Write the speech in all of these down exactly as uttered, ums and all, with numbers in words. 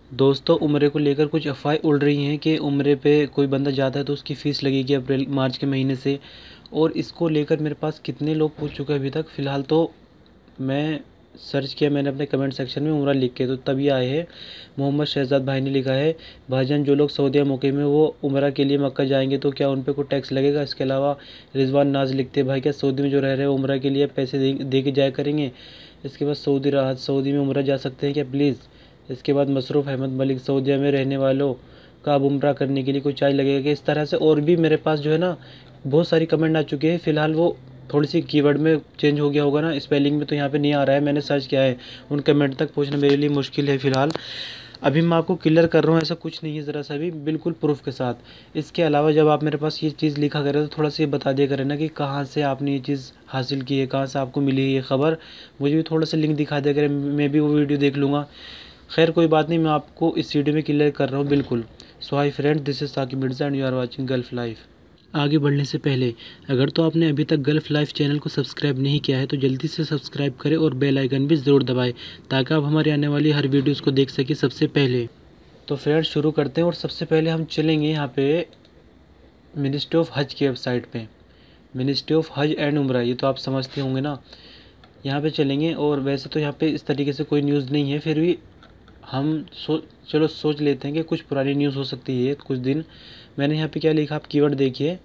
दोस्तों, उम्रे को लेकर कुछ अफ़वाहें उड़ रही हैं कि उम्रे पे कोई बंदा जाता है तो उसकी फ़ीस लगेगी अप्रैल मार्च के महीने से। और इसको लेकर मेरे पास कितने लोग पूछ चुके हैं अभी तक। फ़िलहाल तो मैं सर्च किया मैंने अपने कमेंट सेक्शन में उम्रा लिख के, तो तभी आए हैं। मोहम्मद शहजाद भाई ने लिखा है, भाईजान जो लोग सऊदीया मौके में वो उम्रा के लिए मक्का जाएंगे तो क्या उन पे कोई टैक्स लगेगा? इसके अलावा रिजवान नाज लिखते हैं, भाई क्या सऊदी में जो रह रहे हैं उम्रा के लिए पैसे दे, दे के जाया करेंगे? इसके बाद सऊदी राहत, सऊदी में उम्रा जा सकते हैं क्या प्लीज़? इसके बाद मसरूफ़ अहमद मलिक, सऊदीया में रहने वालों का अब उम्रा करने के लिए कोई चार्ज लगेगा क्या? इस तरह से और भी मेरे पास जो है ना बहुत सारी कमेंट आ चुके हैं। फ़िलहाल वो थोड़ी सी कीवर्ड में चेंज हो गया होगा ना, स्पेलिंग में तो यहाँ पे नहीं आ रहा है, मैंने सर्च किया है। उन कमेंट तक पहुँचना मेरे लिए मुश्किल है फ़िलहाल। अभी मैं आपको क्लियर कर रहा हूँ, ऐसा कुछ नहीं है ज़रा सा भी, बिल्कुल प्रूफ के साथ। इसके अलावा जब आप मेरे पास ये चीज़ लिखा करें तो थोड़ा सा ये बता दिया करें ना कि कहाँ से आपने ये चीज़ हासिल की है, कहाँ से आपको मिली है ये ख़बर। मुझे भी थोड़ा सा लिंक दिखा दिया करें, मैं भी वो वीडियो देख लूँगा। खैर कोई बात नहीं, मैं आपको इस वीडियो में क्लियर कर रहा हूँ बिल्कुल। So hi friend, this is Saqib Mirza and you are watching Gulf life. आगे बढ़ने से पहले अगर तो आपने अभी तक गल्फ़ लाइफ चैनल को सब्सक्राइब नहीं किया है तो जल्दी से सब्सक्राइब करें और बेल आइकन भी ज़रूर दबाएं ताकि आप हमारे आने वाली हर वीडियोस को देख सकें सबसे पहले। तो फ्रेंड्स शुरू करते हैं, और सबसे पहले हम चलेंगे यहाँ पे मिनिस्ट्री ऑफ हज की वेबसाइट पे। मिनिस्ट्री ऑफ हज एंड उम्रा, ये तो आप समझते होंगे ना। यहाँ पे चलेंगे, और वैसे तो यहाँ पे इस तरीके से कोई न्यूज़ नहीं है, फिर भी हम सो चलो सोच लेते हैं कि कुछ पुरानी न्यूज़ हो सकती है कुछ दिन। मैंने यहाँ पे क्या लिखा, आप कीवर्ड देखिए,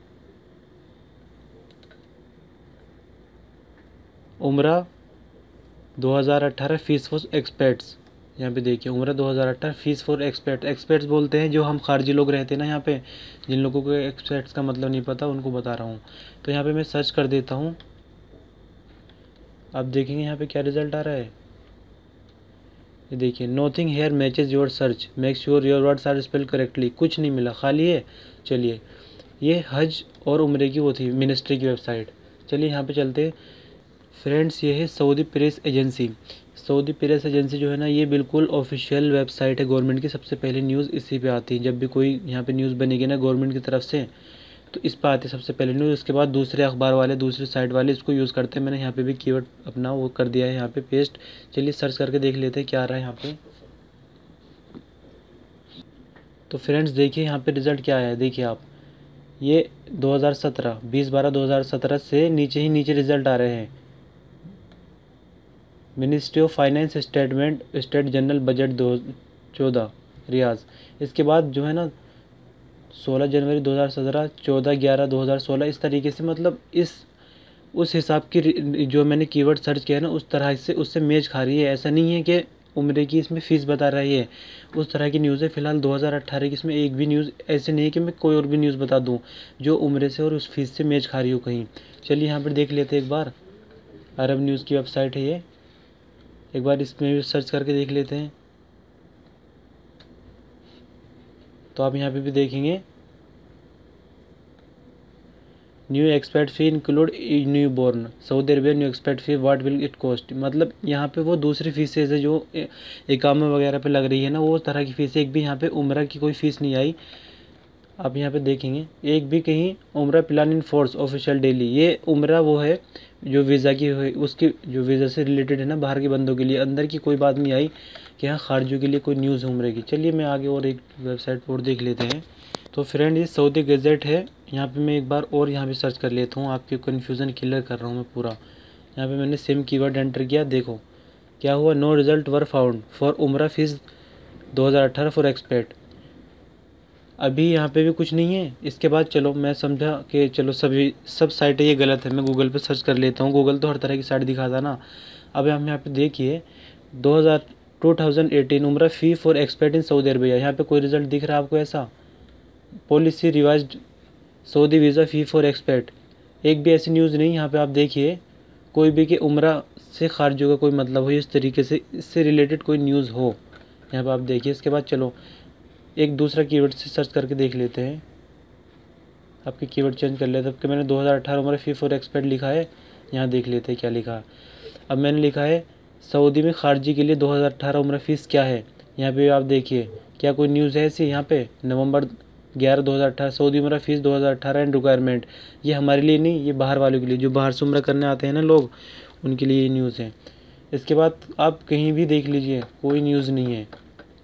उम्रा दो हज़ार अठारह फीस फॉर एक्सपर्ट्स। यहाँ पे देखिए उम्रा दो हज़ार अठारह फीस फॉर एक्सपर्ट। एक्सपर्ट्स बोलते हैं जो हम खारजी लोग रहते हैं ना यहाँ पे, जिन लोगों को एक्सपर्ट्स का मतलब नहीं पता उनको बता रहा हूँ। तो यहाँ पे मैं सर्च कर देता हूँ, आप देखेंगे यहाँ पे क्या रिज़ल्ट आ रहा है। ये देखिए, nothing here matches your search, make sure your words are spelled correctly. कुछ नहीं मिला, खाली है। चलिए, ये हज और उम्रे की वो थी मिनिस्ट्री की वेबसाइट। चलिए यहाँ पे चलते। फ्रेंड्स ये है Saudi press agency. Saudi press agency जो है ना, ये बिल्कुल ऑफिशियल वेबसाइट है गवर्नमेंट की। सबसे पहले न्यूज़ इसी पे आती है, जब भी कोई यहाँ पे न्यूज़ बनेगी ना गवर्नमेंट की तरफ से तो इस पर आती है सबसे पहले न्यूज़। उसके बाद दूसरे अखबार वाले, दूसरे साइट वाले इसको यूज़ करते हैं। मैंने यहाँ पे भी कीवर्ड अपना वो कर दिया है यहाँ पे पेस्ट। चलिए सर्च करके देख लेते हैं क्या आ रहा है यहाँ पे। तो फ्रेंड्स देखिए यहाँ पे रिज़ल्ट क्या आया है, देखिए आप, ये दो हज़ार सत्रह बीस बारह दो हज़ार सत्रह से नीचे ही नीचे रिज़ल्ट आ रहे हैं। Ministry of finance statement, state general budget दो चौदह रियाज। इसके बाद जो है ना सोलह जनवरी दो हज़ार सत्रह, चौदह ग्यारह दो हज़ार सोलह, इस तरीके से, मतलब इस उस हिसाब की जो मैंने कीवर्ड सर्च किया है ना उस तरह से उससे मैच खा रही है। ऐसा नहीं है कि उम्रे की इसमें फ़ीस बता रही है, उस तरह की न्यूज़ है। फ़िलहाल दो हज़ार अट्ठारह की इसमें एक भी न्यूज़ ऐसे नहीं है कि मैं कोई और भी न्यूज़ बता दूं जो उम्रे से और उस फीस से मैच खा रही हो कहीं। चलिए यहाँ पर देख लेते हैं एक बार। अरब न्यूज़ की वेबसाइट है ये, एक बार इसमें भी सर्च करके देख लेते हैं। तो आप यहाँ पे भी देखेंगे, new expat fee include newborn, Saudi Arabia new expat fee what will it cost. मतलब यहाँ पे वो दूसरी फीसेज है जो इकामे वगैरह पे लग रही है ना, वो तरह की फीस। एक भी यहाँ पे उम्रा की कोई फ़ीस नहीं आई। आप यहाँ पे देखेंगे एक भी कहीं umrah plan in force official daily. ये उम्रा वो है जो वीज़ा की है, उसकी जो वीज़ा से रिलेटेड है ना बाहर के बंदों के लिए, अंदर की कोई बात नहीं आई कि हाँ खारजियों के लिए कोई न्यूज़ उम्रे की। चलिए मैं आगे और एक वेबसाइट और देख लेते हैं। तो फ्रेंड ये सऊदी गज़ेट है, यहाँ पे मैं एक बार और यहाँ पे सर्च कर लेता हूँ, आपकी कन्फ्यूज़न क्लियर कर रहा हूँ मैं पूरा। यहाँ पे मैंने सेम कीवर्ड एंटर किया, देखो क्या हुआ, no result were found for umrah fees दो हज़ार अठारह फॉर एक्सपेट। अभी यहाँ पे भी कुछ नहीं है। इसके बाद चलो मैं समझा कि चलो सभी सब साइटें ये गलत है, मैं गूगल पे सर्च कर लेता हूँ। गूगल तो हर तरह की साइट दिखाता ना। अब हम यहाँ पे देखिए दो हज़ार to thousand eighteen umrah fee for expat in Saudi Arabia, यहाँ पे कोई रिजल्ट दिख रहा है आपको ऐसा? Policy revised Saudi visa fee for expat, एक भी ऐसी न्यूज़ नहीं। यहाँ पे आप देखिए कोई भी कि उम्रा से खारजियों का कोई मतलब हो, इस तरीके से इससे रिलेटेड कोई न्यूज़ हो, यहाँ पे आप देखिए। इसके बाद चलो एक दूसरा कीवर्ड से सर्च करके देख लेते हैं, आपके कीवर्ड चेंज कर लेते हैं। कि मैंने दो हज़ार अठारह उम्र फ़ी फॉर एक्सपेट लिखा है, यहाँ देख लेते हैं क्या लिखा है। अब मैंने लिखा है सऊदी में खारजी के लिए दो हज़ार अठारह उम्र फ़ीस क्या है, यहाँ पे आप देखिए क्या कोई न्यूज़ है ऐसी। यहाँ पे नवंबर ग्यारह दो हज़ार अठारह सऊदी उम्र फ़ीस दो हज़ार अठारह एंड रिक्वायरमेंट, ये हमारे लिए नहीं, ये बाहर वालों के लिए, जो बाहर से उम्र करने आते हैं ना लोग, उनके लिए ये न्यूज़ है। इसके बाद आप कहीं भी देख लीजिए कोई न्यूज़ नहीं है।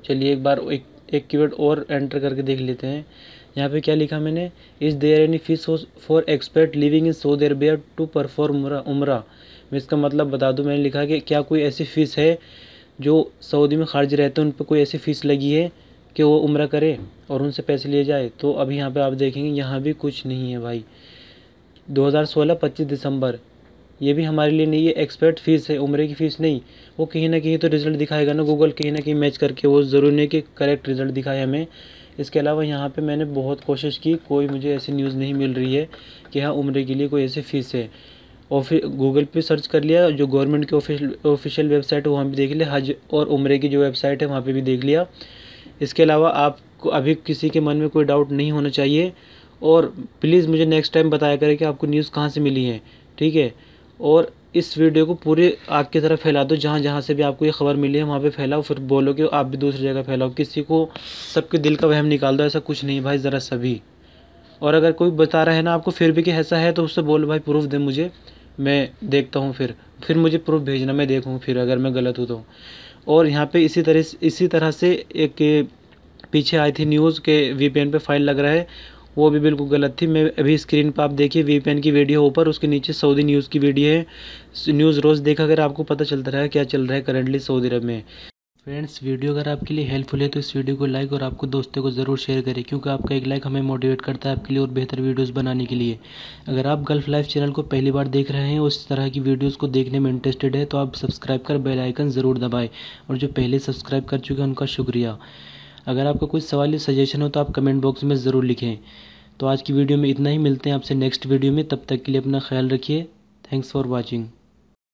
चलिए एक बार एक एक कीवर्ड और एंटर करके देख लेते हैं। यहाँ पे क्या लिखा मैंने, is there any fees for expert living in Saudi Arabia to perform umrah. मैं इसका मतलब बता दूं, मैंने लिखा कि क्या कोई ऐसी फ़ीस है जो सऊदी में खारिज रहते हैं उन पर कोई ऐसी फ़ीस लगी है कि वो उम्रा करे और उनसे पैसे लिए जाए। तो अभी यहाँ पे आप देखेंगे यहाँ भी कुछ नहीं है भाई। दो हज़ार सोलह पच्चीस दिसंबर, ये भी हमारे लिए नहीं है, एक्सपर्ट फ़ीस है, उम्रे की फ़ीस नहीं। वो कहीं ना कहीं तो रिज़ल्ट दिखाएगा ना, गूगल कहीं ना कहीं मैच करके, वो ज़रूरी नहीं कि करेक्ट रिज़ल्ट दिखाए हमें। इसके अलावा यहाँ पे मैंने बहुत कोशिश की, कोई मुझे ऐसी न्यूज़ नहीं मिल रही है कि हाँ उम्रे के लिए कोई ऐसी फ़ीस है। और फिर गूगल पे सर्च कर लिया, जो गवर्नमेंट की ऑफिशियल ऑफिशियल वेबसाइट है वहाँ भी देख लिया, हज और उम्रे की जो वेबसाइट है वहाँ पे भी देख लिया। इसके अलावा आपको अभी किसी के मन में कोई डाउट नहीं होना चाहिए। और प्लीज़ मुझे नेक्स्ट टाइम बताया करें कि आपको न्यूज़ कहाँ से मिली है, ठीक है। और इस वीडियो को पूरे आग की तरफ फैला दो, जहाँ जहाँ से भी आपको ये खबर मिली है वहाँ पे फैलाओ, फिर बोलो कि आप भी दूसरी जगह फैलाओ। किसी को सबके दिल का वहम निकाल दो, ऐसा कुछ नहीं भाई, ज़रा सभी। और अगर कोई बता रहा है ना आपको फिर भी कि ऐसा है, तो उससे बोलो भाई प्रूफ दे मुझे, मैं देखता हूँ, फिर फिर मुझे प्रूफ भेजना, मैं देखूँ फिर अगर मैं गलत हूँ तो। और यहाँ पे इसी तरह इसी तरह से एक पीछे आई थी न्यूज़ के वीपीएन पे फाइल लग रहा है, वो भी बिल्कुल गलत थी। मैं अभी स्क्रीन पर आप देखिए वीपीएन की वीडियो ऊपर, उसके नीचे सऊदी न्यूज़ की वीडियो है। न्यूज़ रोज़ देखा अगर आपको पता चलता रहा क्या चल रहा है करंटली सऊदी अरब में। फ्रेंड्स, वीडियो अगर आपके लिए हेल्पफुल है तो इस वीडियो को लाइक और आपको दोस्तों को ज़रूर शेयर करें, क्योंकि आपका एक लाइक हमें मोटिवेट करता है आपके लिए और बेहतर वीडियोस बनाने के लिए। अगर आप गल्फ लाइफ चैनल को पहली बार देख रहे हैं और इस तरह की वीडियोस को देखने में इंटरेस्टेड है तो आप सब्सक्राइब कर बेल आइकन ज़रूर दबाएं, और जो पहले सब्सक्राइब कर चुके हैं उनका शुक्रिया। अगर आपका कोई सवाल या सजेशन हो तो आप कमेंट बॉक्स में ज़रूर लिखें। तो आज की वीडियो में इतना ही, मिलते हैं आपसे नेक्स्ट वीडियो में, तब तक के लिए अपना ख्याल रखिए। Thanks for watching.